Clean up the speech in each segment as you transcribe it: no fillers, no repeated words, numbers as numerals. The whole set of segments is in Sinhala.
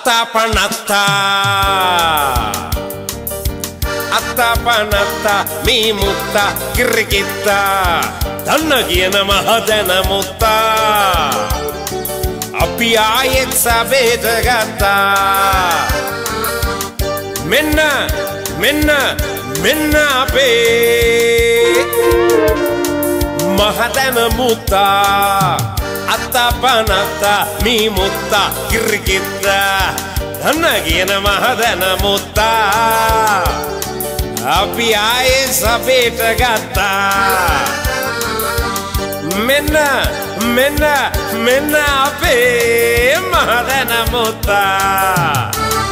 Atta mi mutta kirkitta tanna කියන මහදැන මුත්තා අපි ආයෙත් සබේට ගත්තා මෙන්න අපේ මහදැන මුත්තා අත්තා mi mutta kirkitta tanna කියන මහදැන මුත්තා අපි ආයේ සබේට ගත්තා මෙන්න අපේ මහදැන මුත්තා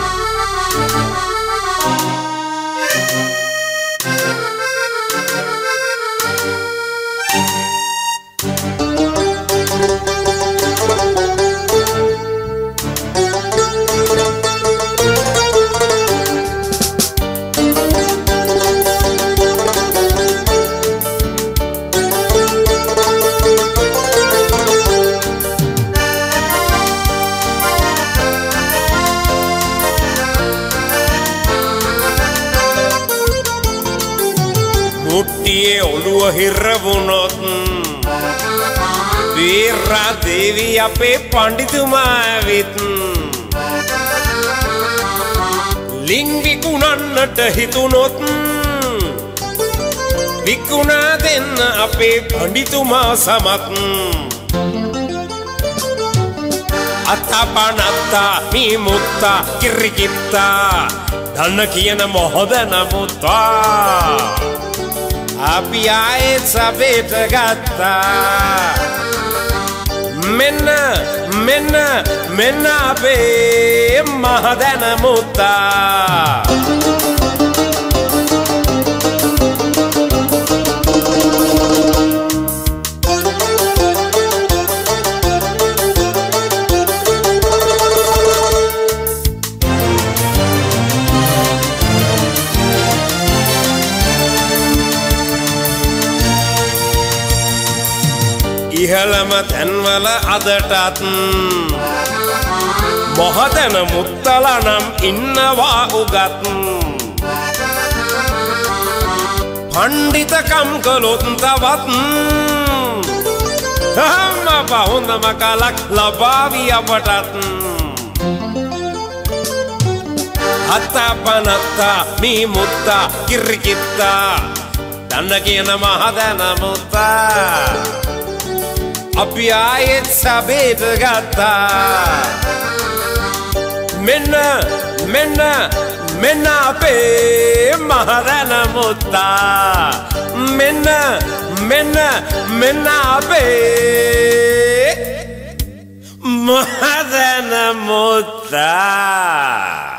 මුට්ටියේ ඔළුව හිරවුණොත් වීරා දේවී අපේ පඬිතුමා ඇවිත් ලිං විකුණන්නට හිතුනොත් විකුණා දෙන්න අපේ පඬිතුමා සමත් අත්තා mi mutta kirkitta දන්න කියන මොහොදන මුත්තා අපි ආයෙත් සබේට ගත්තා මෙන්න අපේ මහදැන මුත්තා ඉහළම තැන්වල අදටත් මොහදැන මුත්තලා නම් ඉන්නවා උගත් පණ්ඩිතකම් කළොත් තවත් හොඳම කලක් ලබාවි අපටත් අත්තා mi mutta kirkitta දන්න කියන මහදැන මුත්තා අපි ආයෙත් සබේට ගත්තා මෙන්න අපේ මහදැන මුත්තා මෙන්න අපේ මහදැන මුත්තා